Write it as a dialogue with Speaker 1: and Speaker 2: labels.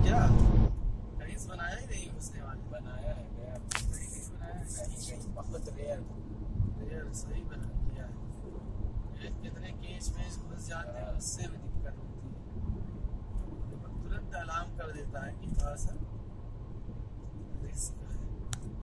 Speaker 1: क्या कहीं से बनाया ही नहीं उसने वाले
Speaker 2: बनाया है गया
Speaker 1: कहीं कहीं बनाया है
Speaker 2: कहीं बहुत रेयर
Speaker 1: यार सही बना किया है कितने केस में घुस जाते हैं उससे भी दिक्कत होती है तुरंत अलार्म कर देता है कि थोड़ा सा रिस्क